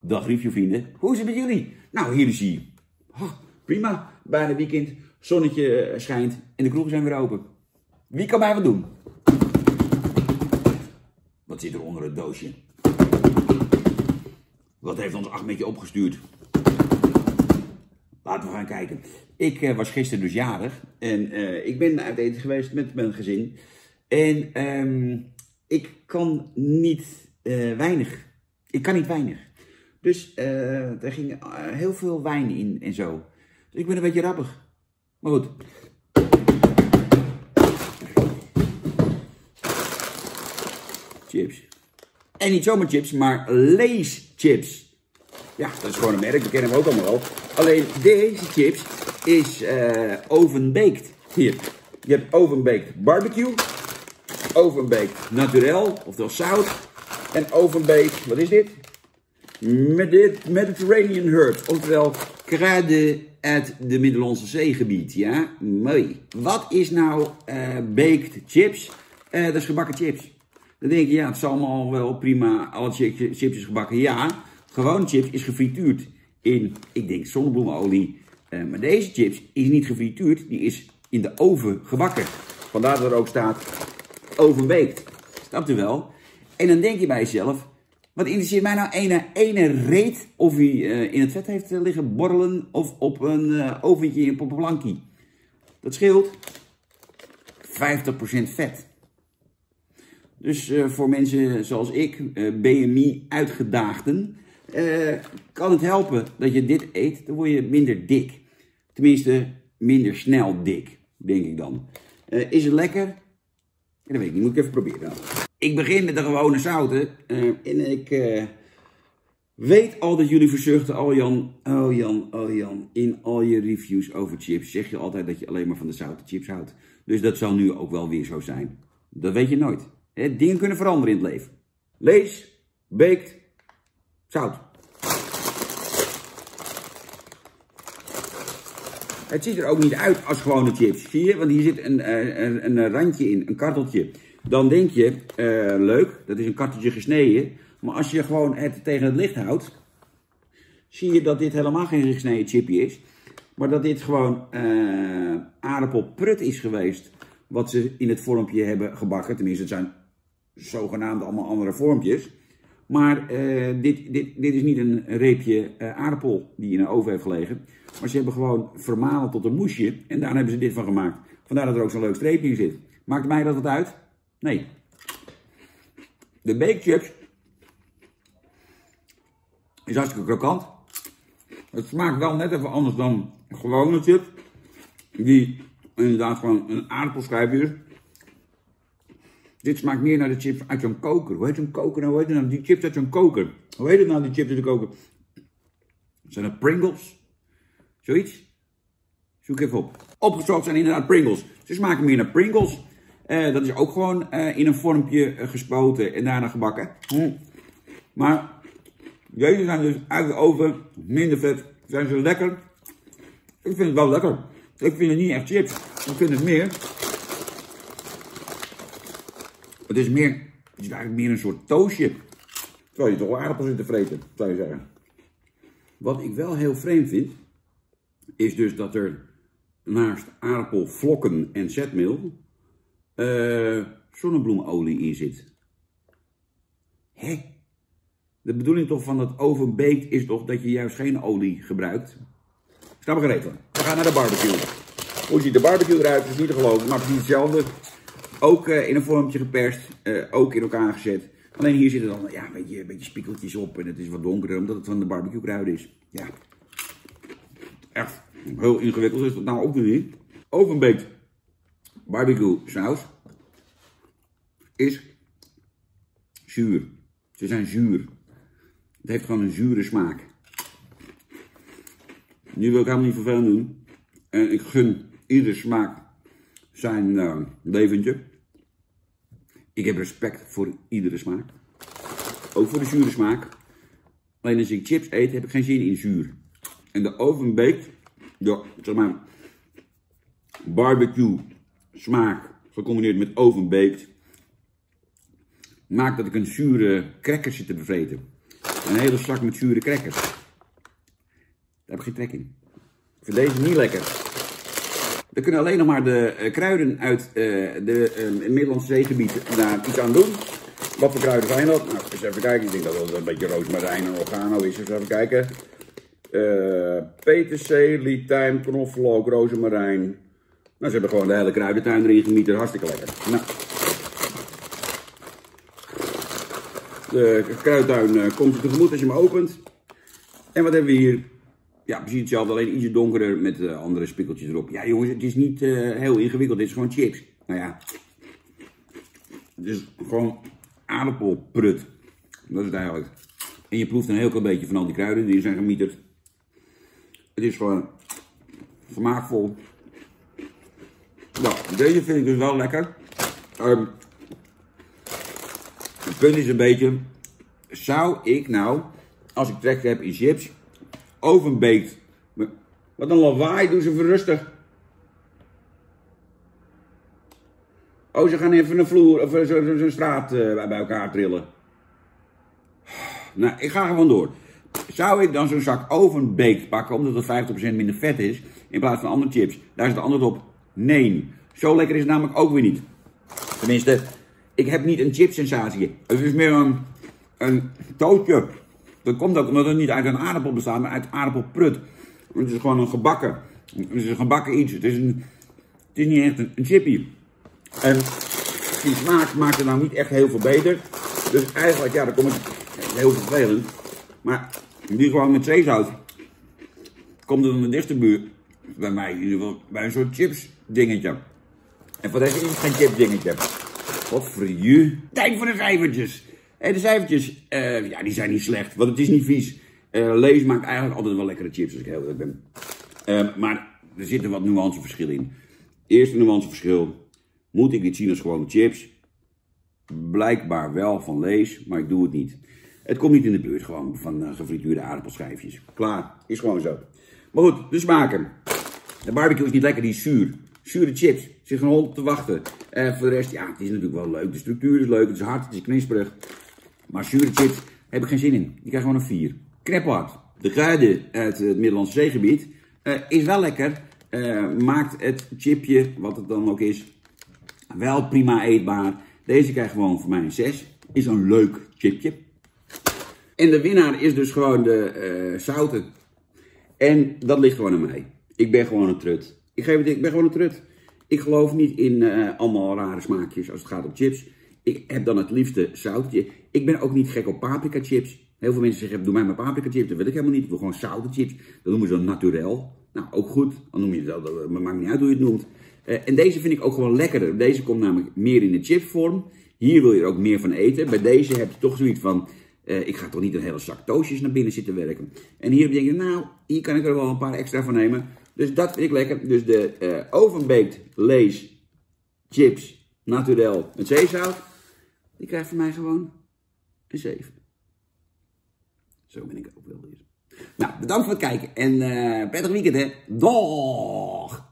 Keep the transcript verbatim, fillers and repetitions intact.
Dag reviewvrienden, hoe is het met jullie? Nou, hier is hij. Oh, prima, bijna weekend, zonnetje schijnt en de kroegen zijn weer open. Wie kan mij wat doen? Wat zit er onder het doosje? Wat heeft ons Ahmedje opgestuurd? Laten we gaan kijken. Ik uh, was gisteren dus jarig en uh, ik ben uit eten geweest met mijn gezin. En um, ik kan niet uh, weinig. Ik kan niet weinig. Dus uh, er ging uh, heel veel wijn in en zo. Dus ik ben een beetje rappig. Maar goed. Chips. En niet zomaar chips, maar Lay's chips. Ja, dat is gewoon een merk, we kennen hem ook allemaal al. Alleen deze chips is uh, oven-baked. Hier, je hebt oven-baked barbecue, oven-baked naturel, oftewel zout. En oven-baked, wat is dit? Mediterranean herbs, oftewel kruiden uit de Middellandse Zeegebied. Ja, mooi. Wat is nou uh, baked chips? Uh, dat is gebakken chips. Dan denk je, ja, het is allemaal wel prima, alle chips is gebakken. Ja, gewone chips is gefrituurd in, ik denk, zonnebloemolie. Uh, maar deze chips is niet gefrituurd, die is in de oven gebakken. Vandaar dat er ook staat oven-baked. Snapt u wel? En dan denk je bij jezelf, wat interesseert mij nou ene, ene reet of hij uh, in het vet heeft liggen borrelen of op een uh, oventje in een poppenplankie. Dat scheelt vijftig procent vet. Dus uh, voor mensen zoals ik, uh, B M I uitgedaagden, uh, kan het helpen dat je dit eet. Dan word je minder dik. Tenminste, minder snel dik, denk ik dan. Uh, is het lekker? Ja, dat weet ik niet, moet ik even proberen dan. Ik begin met de gewone zouten. Uh, en ik uh, weet al dat jullie verzuchten, oh Jan, oh Jan, oh Jan. In al je reviews over chips zeg je altijd dat je alleen maar van de zoute chips houdt. Dus dat zal nu ook wel weer zo zijn. Dat weet je nooit. He, dingen kunnen veranderen in het leven. Lay's, baked, zout. Het ziet er ook niet uit als gewone chips. Zie je? Want hier zit een, een, een randje in, een karteltje. Dan denk je, uh, leuk, dat is een karteltje gesneden. Maar als je gewoon het tegen het licht houdt, zie je dat dit helemaal geen gesneden chipje is. Maar dat dit gewoon uh, aardappelprut is geweest. Wat ze in het vormpje hebben gebakken. Tenminste, het zijn zogenaamd allemaal andere vormpjes. Maar uh, dit, dit, dit is niet een reepje uh, aardappel die in een oven heeft gelegen. Maar ze hebben gewoon vermalen tot een moesje. En daar hebben ze dit van gemaakt. Vandaar dat er ook zo'n leuk streepje in zit. Maakt mij dat wat uit? Nee. De baked chips is hartstikke krokant. Het smaakt wel net even anders dan gewone chips. Die inderdaad gewoon een aardappelschijfje is. Dit smaakt meer naar de chips uit zo'n koker. Hoe heet zo'n koker nou? Hoe heet het nou? Die chips uit zo'n koker. Hoe heet het nou, die chips uit de koker? Zijn dat Pringles? Zoiets? Zoek even op. Opgezocht zijn inderdaad Pringles. Ze smaken meer naar Pringles. Uh, dat is ook gewoon uh, in een vormpje uh, gespoten en daarna gebakken. Mm. Maar deze zijn dus uit de oven, minder vet. Zijn ze lekker? Ik vind het wel lekker. Ik vind het niet echt chips. Ik vind het meer. Het is meer, het is eigenlijk meer een soort toastje. Terwijl je toch wel aardappels zit te vreten, zou je zeggen. Wat ik wel heel vreemd vind, is dus dat er naast aardappelvlokken en zetmeel uh, zonnebloemolie in zit. Hé? De bedoeling toch van dat oven-baked is toch dat je juist geen olie gebruikt? Snap ik geregeld. We gaan naar de barbecue. Hoe ziet de barbecue eruit? Dat is niet te geloven, maar precies hetzelfde. Ook uh, in een vormpje geperst, uh, ook in elkaar gezet. Alleen hier zitten dan ja, een, beetje, een beetje spiekeltjes op en het is wat donkerder omdat het van de barbecue kruiden is. Ja, echt heel ingewikkeld is dat nou ook niet. Oven-baked barbecue saus is zuur. Ze zijn zuur. Het heeft gewoon een zure smaak. Nu wil ik helemaal niet vervelend doen. En ik gun iedere smaak zijn uh, leventje. Ik heb respect voor iedere smaak. Ook voor de zure smaak. Alleen als ik chips eet, heb ik geen zin in zuur. En de oven-baked, de zeg maar, barbecue smaak gecombineerd met oven-baked, maakt dat ik een zure cracker zit te bevreten. een hele zak met zure crackers. Daar heb ik geen trek in. Ik vind deze niet lekker. We kunnen alleen nog maar de uh, kruiden uit uh, de uh, Middellandse zeegebied daar iets aan doen. Wat voor kruiden zijn dat? Nou, eens even kijken. Ik denk dat dat een beetje roosmarijn en oregano is. Dus even kijken. Uh, peterselie, tijm, knoflook, rozemarijn. Nou, ze hebben gewoon de hele kruidentuin erin gemieterd. Hartstikke lekker. Nou. De kruidentuin uh, komt je tegemoet als je hem opent. En wat hebben we hier? Ja, precies hetzelfde, alleen ietsje donkerder met uh, andere spikkeltjes erop. Ja jongens, het is niet uh, heel ingewikkeld, dit is gewoon chips. Nou ja, het is gewoon aardappelprut. Dat is het eigenlijk. En je proeft een heel klein beetje van al die kruiden die zijn gemieterd. Het is gewoon smaakvol. Nou, deze vind ik dus wel lekker. Um, het punt is een beetje, zou ik nou, als ik trek heb in chips, ovenbaked. Wat een lawaai, doe ze even rustig. Oh, ze gaan even een vloer of zo'n zo, zo straat uh, bij elkaar trillen. Nou, ik ga gewoon door. Zou ik dan zo'n zak ovenbaked pakken, omdat het vijftig procent minder vet is, in plaats van andere chips? Daar is het antwoord op nee. Zo lekker is het namelijk ook weer niet. Tenminste, ik heb niet een chipsensatie. Het is meer een, een tootje. Dat komt ook omdat het niet uit een aardappel bestaat, maar uit aardappelprut. Het is gewoon een gebakken. Het is een gebakken iets. Het is, een, het is niet echt een, een chippy. En die smaak maakt het nou niet echt heel veel beter. Dus eigenlijk, ja, dan kom ik heel vervelend. Maar die gewoon met zeezout komt het in de dichtste buurt. Bij mij in ieder geval bij een soort chips dingetje. En voor deze is het geen chips dingetje. Wat voor je. Tijd voor de cijfertjes. En de cijfertjes, uh, ja, die zijn niet slecht, want het is niet vies. Uh, Lay's maakt eigenlijk altijd wel lekkere chips, als ik heel eerlijk ben. Uh, maar er zitten wat nuanceverschillen in. Eerste nuanceverschil, moet ik dit zien als gewone chips? Blijkbaar wel van Lay's, maar ik doe het niet. Het komt niet in de buurt gewoon van uh, gefrituurde aardappelschijfjes. Klaar, is gewoon zo. Maar goed, de smaken. De barbecue is niet lekker, die is zuur. Zure chips, zit een hond op te wachten. Uh, voor de rest, ja, het is natuurlijk wel leuk. De structuur is leuk, het is hard, het is knisperig. Maar zure chips heb ik geen zin in. Die krijgen gewoon een vier. Krephard, de kruiden uit het Middellandse zeegebied, uh, is wel lekker. Uh, maakt het chipje, wat het dan ook is, wel prima eetbaar. Deze krijgt gewoon voor mij een zes. Is een leuk chipje. En de winnaar is dus gewoon de uh, zouten. En dat ligt gewoon aan mij. Ik ben gewoon een trut. Ik geef het, ik ben gewoon een trut. Ik geloof niet in uh, allemaal rare smaakjes als het gaat om chips. Ik heb dan het liefste zoutje. Ik ben ook niet gek op paprika chips. Heel veel mensen zeggen, doe mij maar paprika chips. Dat wil ik helemaal niet. Ik wil gewoon zoute chips. Dat noemen ze dan naturel. Nou, ook goed. Dan noem je het wel. Dat maakt niet uit hoe je het noemt. Uh, en deze vind ik ook gewoon lekkerder. Deze komt namelijk meer in de chipsvorm. Hier wil je er ook meer van eten. Bij deze heb je toch zoiets van, uh, ik ga toch niet een hele zak toastjes naar binnen zitten werken. En hier denk je, nou, hier kan ik er wel een paar extra van nemen. Dus dat vind ik lekker. Dus de uh, ovenbaked Lay's chips naturel met zeezout, die krijgt van mij gewoon een zeven. Zo ben ik ook wel weer. Nou, bedankt voor het kijken en uh, prettig weekend hè. Doeg!